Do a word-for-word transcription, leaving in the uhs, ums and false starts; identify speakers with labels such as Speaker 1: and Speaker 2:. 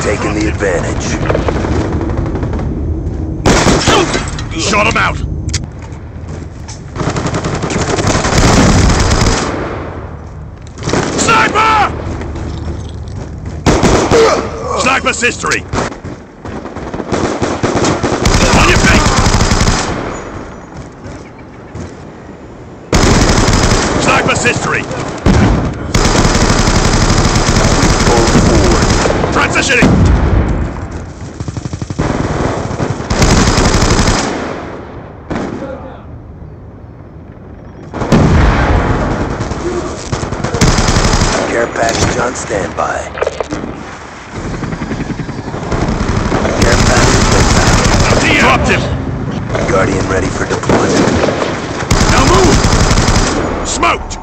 Speaker 1: taking the advantage.
Speaker 2: Shot him out! Sniper! Sniper's history! On your feet! Sniper's history! Transitioning!
Speaker 1: Care package on standby. Care package inbound.
Speaker 2: Dropped him!
Speaker 1: Guardian ready for deployment.
Speaker 2: Now move! Smoked!